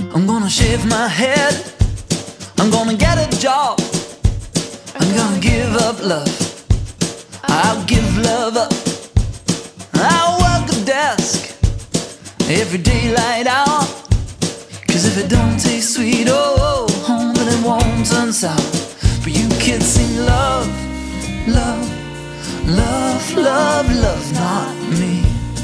I'm gonna shave my head, I'm gonna get a job, I'm gonna give up love, I'll give love up. I'll work a desk every daylight hour, 'cause if it don't taste sweet, oh, then it won't turn sour. But you kids sing love, love, love, love, love, not me.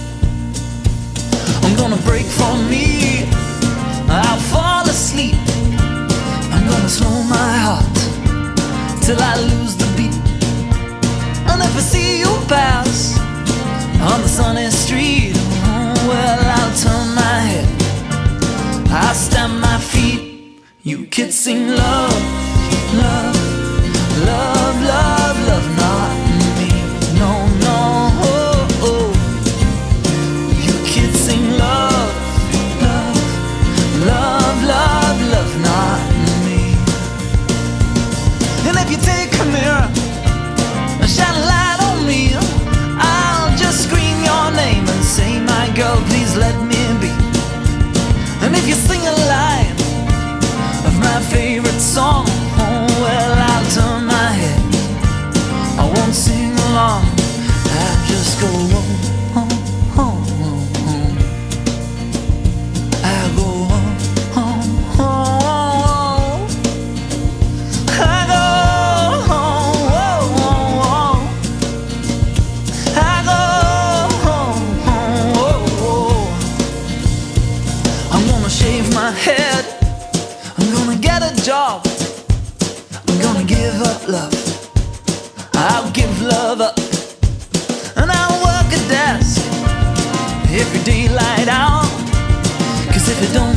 I'm gonna break for me, I'll fall asleep, I'm gonna slow my heart till I lose the beat. And if I see you pass on the sunny street, oh, well, I'll turn my head, I'll stamp my feet. You kids sing love, love, love, love, love, not me. No, no, oh, oh. You kids sing love, love, love, love, love, not me. And if you take a mirror and shine a light on me, I'll just scream your name and say, my girl, please let me be. And if you sing a line of my favorite song, oh, well, I'll turn my head, I won't sing along, I'll just go home, home, home, home. I'll go home, home, home. I go home, home, home. I go home, home, home. I'm gonna shave my head, I'm gonna get a job, I'm gonna give up love, I'll give love up. And I'll work a desk every daylight hour, 'cause if it don't